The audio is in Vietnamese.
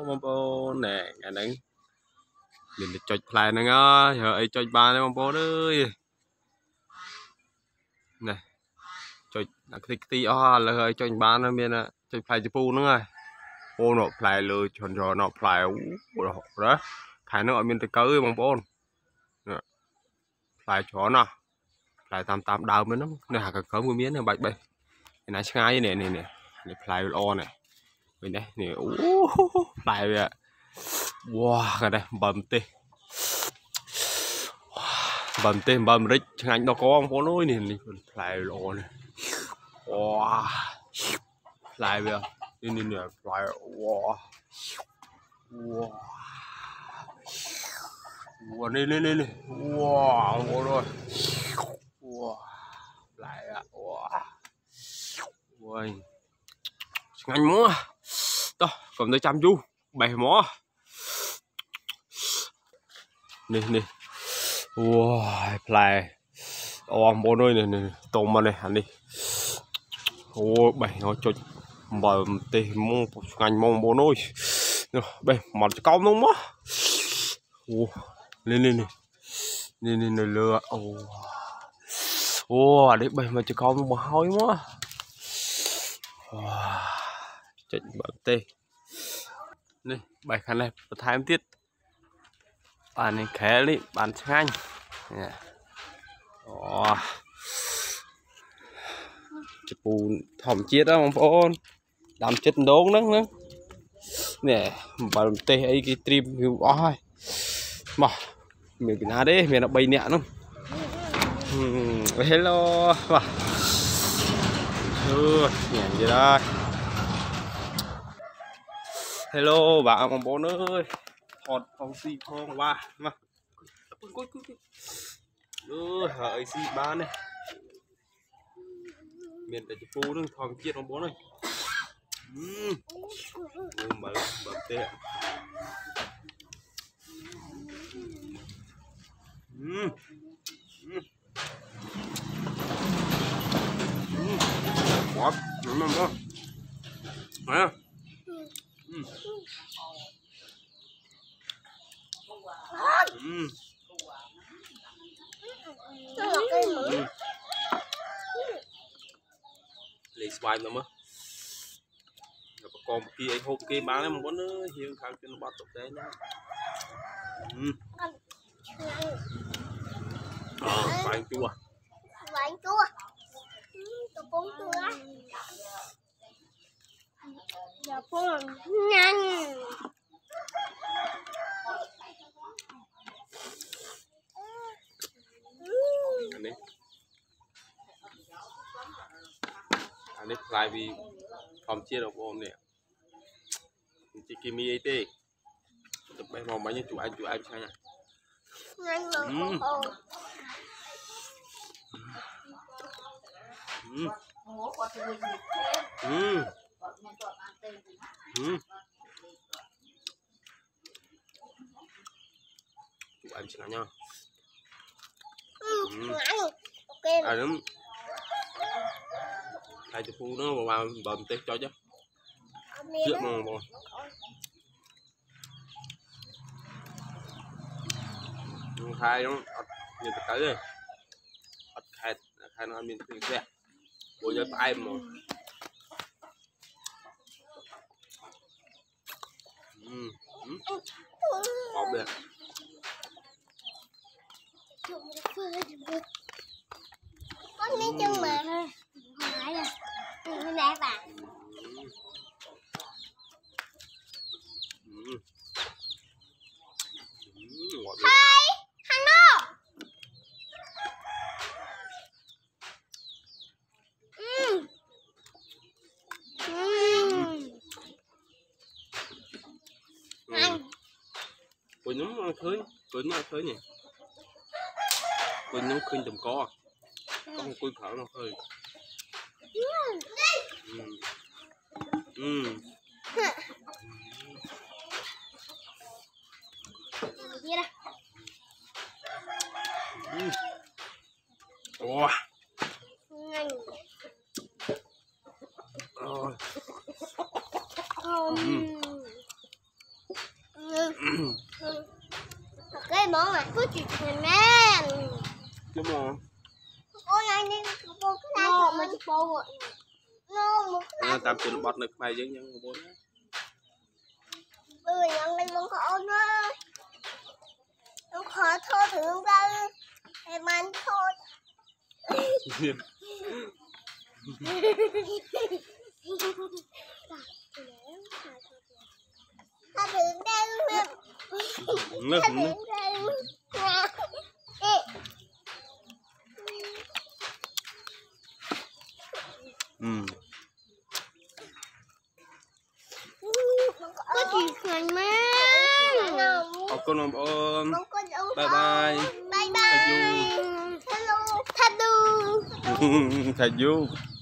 bông bô nè ngày nắng mình được chọi lại nè ngó giờ ấy chọi ba đấy bông bô đấy này chọi cái tí là hơi chọi ba nó miền à chọi lại chụp pu nữa rồi ô nọ lại lừa chọn rồi nọ lại đó thái nó ở miền tây cơi bông bô lại chó nè lại tam đào mới nó này hạt cỡ một miếng này bạch bạch cái này ngay này này lại o này bên đây này lại vậy wow cái đây bầm tê bầm rít anh nó có không có nối này lại o này wow lại vậy nên là lại wow wow wow này wow rồi wow lại ạ wow ôi anh múa to còn tôi chăm chú bày mó nè wow lại ôm bố nuôi này tôm mà này anh đi ô bày nó cho bầm tê mông anh mông bố nuôi bày mặt cao không má ô lên lừa ô đấy bày mà cho con mà hói má trận bầm tê này bài khăn này một thái tiết bàn này khé đi bàn xanh chụp bù thòng chiết đó không phôn làm chết đốn đó nữa nè bàn tê ấy cái trim hiểu oi mà mình bị ná đấy mình nó bay nhẹ lắm hello và nhẹ gì đây hello bạn ông bố ơi thọt phòng xì phong ba mà hỡi xì ba này miền tây phu nó thòng chiết ông bố ơi mà bầm tê ngọt ngon lắm đó lấy xoài nữa mà còn kia ấy hộp kia bán em muốn hiền khang cho nó bắt tục đấy nhá xoài chua cũng chua giờ phun nhanh anh ấy lại vì phòng chia đồng ôm nè chị kim mi tê tập bay màu máy như chủ anh sao nhỉ nhanh chủ anh sao nhá ok đúng hai chục phu nó vào bầm tết cho chứ trước mà khai nó nhìn tất cả rồi khai nó ăn miếng thịt xe bố nhớ tay mà bọc được con đi chân mà hỏi là nè bà hai hắn nó quỳnh nó khơi nhỉ quỳnh nó khơi tầm có không quỳnh khở nó khơi wow cái món này cứ chỉ thuyền men cái món ôi này đi cô cái này của mình cô nó một cái tạm tiền bọt được mày chứ nhưng bốn bây giờ nhận lên món khó nữa nó khó thôi thử ra em ăn thôi ta thử đây luôn ta thử đây luôn có gì khẩn má con ông ôm bye bye bye bye hello thadu thầy du